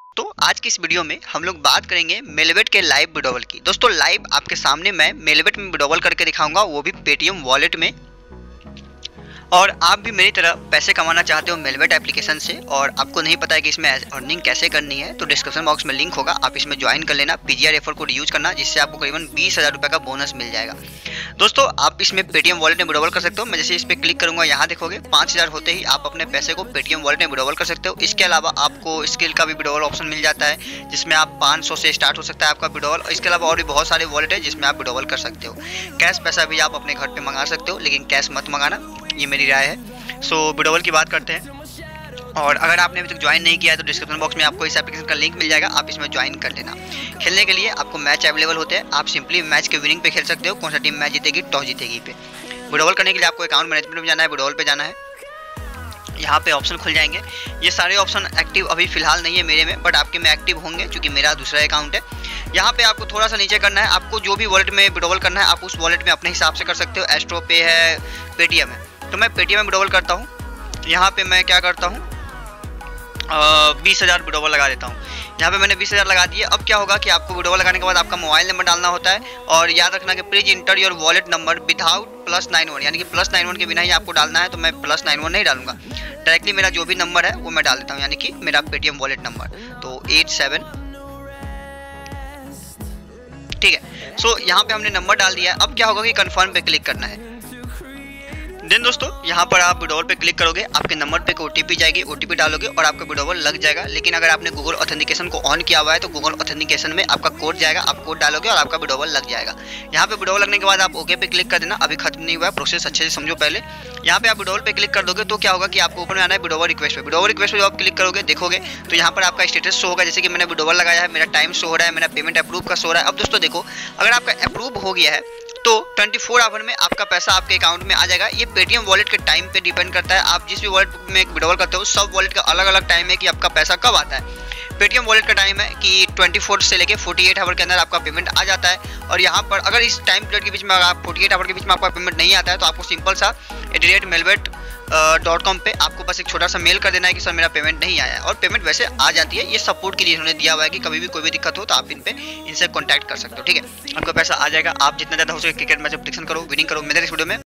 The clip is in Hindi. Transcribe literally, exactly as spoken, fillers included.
तो आज की इस वीडियो में हम लोग बात करेंगे मेलवेट के लाइव विड्रॉवल की। दोस्तों लाइव आपके सामने मैं मेलवेट में विड्रॉवल करके दिखाऊंगा, वो भी पेटीएम वॉलेट में। और आप भी मेरी तरह पैसे कमाना चाहते हो मेलवेट एप्लीकेशन से और आपको नहीं पता है कि इसमें अर्निंग कैसे करनी है, तो डिस्क्रिप्शन बॉक्स में लिंक होगा, आप इसमें ज्वाइन कर लेना। पीजीआर रेफर कोड यूज करना, जिससे आपको करीबन बीस हज़ार रुपये का बोनस मिल जाएगा। दोस्तों आप इसमें पेटीएम वॉलेट में विड्रॉवल कर सकते हो। मैं जैसे इस पर क्लिक करूंगा, यहाँ देखोगे पाँच हज़ार होते ही आप अपने पैसे को पेटीएम वॉलेट में विड्रॉवल कर सकते हो। इसके अलावा आपको स्किल का भी विड्रॉवल ऑप्शन मिल जाता है, जिसमें आप पाँच सौ से स्टार्ट हो सकता है आपका विड्रॉवल। इसके अलावा और भी बहुत सारे वॉलेट है जिसमें आप विड्रॉवल कर सकते हो। कैश पैसा भी आप अपने घर पे मंगा सकते हो, लेकिन कैश मत मंगाना, ये मेरी राय है। सो विड्रॉवल की बात करते हैं। और अगर आपने अभी तक ज्वाइन नहीं किया है तो डिस्क्रिप्शन बॉक्स में आपको इस एप्लीकेशन का लिंक मिल जाएगा, आप इसमें ज्वाइन कर लेना। खेलने के लिए आपको मैच अवेलेबल होते हैं, आप सिंपली मैच के विनिंग पे खेल सकते हो, कौन सा टीम मैच जीतेगी, टॉस जीतेगी पे। विड्रॉवल करने के लिए आपको अकाउंट मैनेजमेंट में जाना है, विड्रॉवल पे जाना है, यहाँ पे ऑप्शन खुल जाएंगे। ये सारे ऑप्शन एक्टिव अभी फिलहाल नहीं है मेरे में, बट आपके में एक्टिव होंगे क्योंकि मेरा दूसरा अकाउंट है। यहाँ पे आपको थोड़ा सा नीचे करना है, आपको जो भी वॉलेट में विड्रॉवल करना है आप उस वॉलेट में अपने हिसाब से कर सकते हो। एस्ट्रो पे है, पेटीएम है, तो मैं पेटीएम में विड्रॉवल करता हूँ। यहाँ पे मैं क्या करता हूँ, बीस हज़ार विड्रॉवल लगा देता हूँ। यहाँ पे मैंने बीस हज़ार लगा दिए। अब क्या होगा कि आपको विड्रॉवल लगाने के बाद आपका मोबाइल नंबर डालना होता है, और याद रखना कि please enter your wallet number without plus nine one, यानी कि प्लस नाइन वन के बिना ही आपको डालना है। तो मैं प्लस नाइन वन नहीं डालूंगा, डायरेक्टली मेरा जो भी नंबर है वो मैं डाल देता हूँ, यानी कि मेरा पेटीएम वॉलेट नंबर, तो एट सेवन, ठीक है। सो यहाँ पे हमने नंबर डाल दिया है। अब क्या होगा कि कन्फर्म पे क्लिक करना है। देन दोस्तों यहाँ पर आप विड्रॉवल पे क्लिक करोगे, आपके नंबर पे एक ओटीपी जाएगी, ओटीपी डालोगे और आपका विड्रॉवल लग जाएगा। लेकिन अगर आपने गूगल ऑथेंटिकेशन को ऑन किया हुआ है तो गूगल ऑथेंटिकेशन में आपका कोड जाएगा, आप कोड डालोगे और आपका विड्रॉवल लग जाएगा। यहाँ पे विड्रॉवल लगने के बाद आप ओके पे क्लिक कर देना। अभी खत्म नहीं हुआ है प्रोसेस, अच्छे से समझो पहले। यहाँ पे आप विड्रॉवल पे क्लिक कर दोगे तो क्या होगा कि आपको ऊपर में आना है विड्रॉवल रिक्वेस्ट पे। विड्रॉवल रिक्वेस्ट पे जब आप क्लिक करोगे देखोगे तो यहाँ पर आपका स्टेटस शो होगा, जैसे कि मैंने विड्रॉवल लगाया है, मेरा टाइम शो हो रहा है, मेरा पेमेंट अप्रूव का शो हो रहा है। अब दोस्तों देखो, अगर आपका अप्रूव हो गया है तो चौबीस आवर में आपका पैसा आपके अकाउंट में आ जाएगा। ये पेटीएम वॉलेट के टाइम पे डिपेंड करता है, आप जिस भी वॉलेट में विड्रॉवल करते हो सब वॉलेट का अलग अलग टाइम है कि आपका पैसा कब आता है। पेटीएम वॉलेट का टाइम है कि चौबीस से लेके अड़तालीस आवर के अंदर आपका पेमेंट आ जाता है। और यहाँ पर अगर इस टाइम पीरियड के बीच में आप अड़तालीस आवर के बीच में आपका पेमेंट नहीं आता है तो आपको सिंपल सा एट द रेट मेलवेट डॉट कॉम पे आपको बस एक छोटा सा मेल कर देना है कि सर मेरा पेमेंट नहीं आया है, और पेमेंट वैसे आ जाती है। ये सपोर्ट के लिए इन्होंने दिया हुआ है कि कभी भी कोई भी दिक्कत हो तो आप इन पे इनसे कॉन्टैक्ट कर सकते हो, ठीक है। आपका पैसा आ जाएगा। आप जितना ज़्यादा हो सके क्रिकेट मैच प्रेडिक्शन करो, विनिंग करो। मेरे इस वीडियो में